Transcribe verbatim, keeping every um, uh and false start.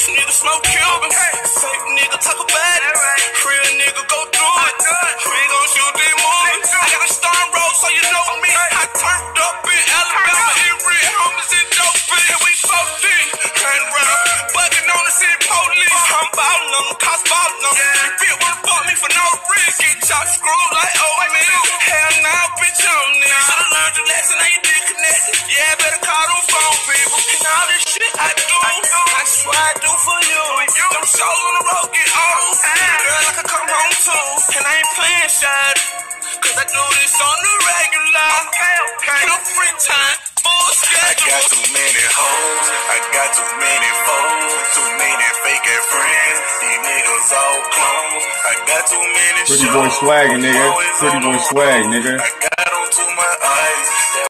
nigga smoke Cuban. Fake nigga talk about it. Real nigga go through it. We ain't gon' shoot these movies. I got a star roll, so you know me. I turned up in Alabama. In real homies in dope field. We four D. Ran around, bugging on the city police. I'm ballin' on them, cops ballin' on them. You bitch wanna fuck me for no reason. Get chopped screwed like old man. Hell nah, bitch, on this. Should've learned your lesson, now you disconnected. Yeah, better call them phone people. And all this shit I do, I swear I do for you. Them shows on the road get old. Girl, I can come home too. And I ain't playing shit. Cause I do this on the regular. Okay, okay. No free time, full schedule. I got too many hoes, I got too many foes, too many fake ass friends. These niggas all clones. I got too many. Pretty boy swag, nigga. Pretty boy swag, nigga. I got on to my eyes.